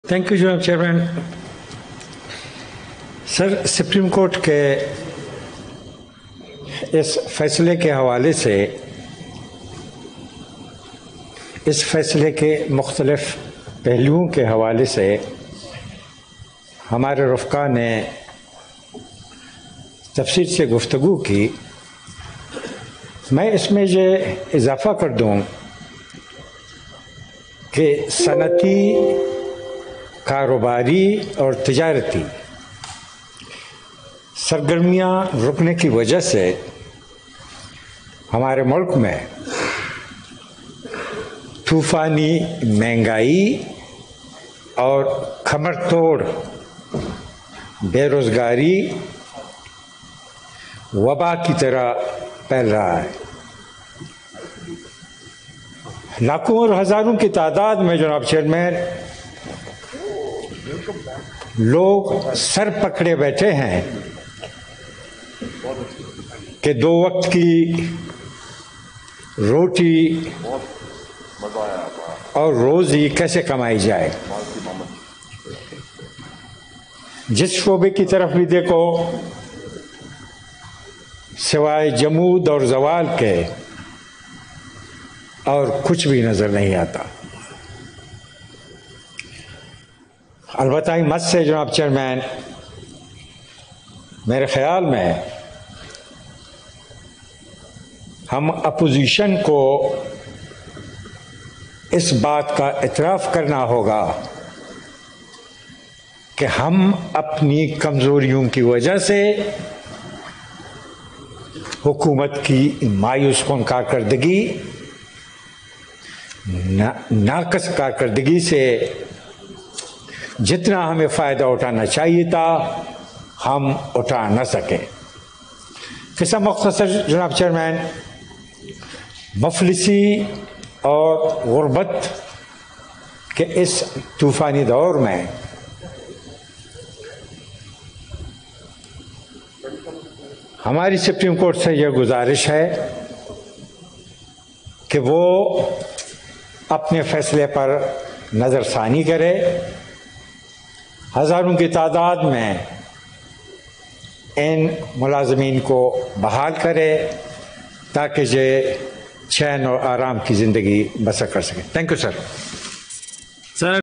Thank you जनाब chairman. Sir, supreme court के इस फैसले के हवाले से इस फैसले के मुख्तलिफ पहलुओं के हवाले से हमारे रफ़्क़ा ने तफसील से गुफ्तगू की। मैं इसमें ये इजाफ़ा कर दूँ कि सनती, कारोबारी और तिजारती सरगर्मियाँ रुकने की वजह से हमारे मुल्क में तूफ़ानी महंगाई और खमर तोड़ बेरोज़गारी वबा की तरह फैल रहा है। लाखों और हज़ारों की तादाद में जनाब चेयरमैन लोग सर पकड़े बैठे हैं कि दो वक्त की रोटी और रोज़ी कैसे कमाई जाए। जिस शोबे की तरफ भी देखो सिवाय जमूद और जवाल के और कुछ भी नज़र नहीं आता। अलबत्ता मत से जनाब चेयरमैन, मेरे ख्याल में हम अपोजिशन को इस बात का इतराफ़ करना होगा कि हम अपनी कमज़ोरियों की वजह से हुकूमत की मायूस कौन कारकर्दगी, नाकस कारकर्दगी से जितना हमें फ़ायदा उठाना चाहिए था हम उठा न सके। किस्सा मुख्तसर जनाब चेयरमैन, मफलिसी और गुर्बत के इस तूफ़ानी दौर में हमारी सुप्रीम कोर्ट से यह गुजारिश है कि वो अपने फ़ैसले पर नज़रसानी करे, हज़ारों की तादाद में इन मुलाज़मीन को बहाल करे ताकि ये चैन और आराम की ज़िंदगी बसर कर सकें। Thank you sir.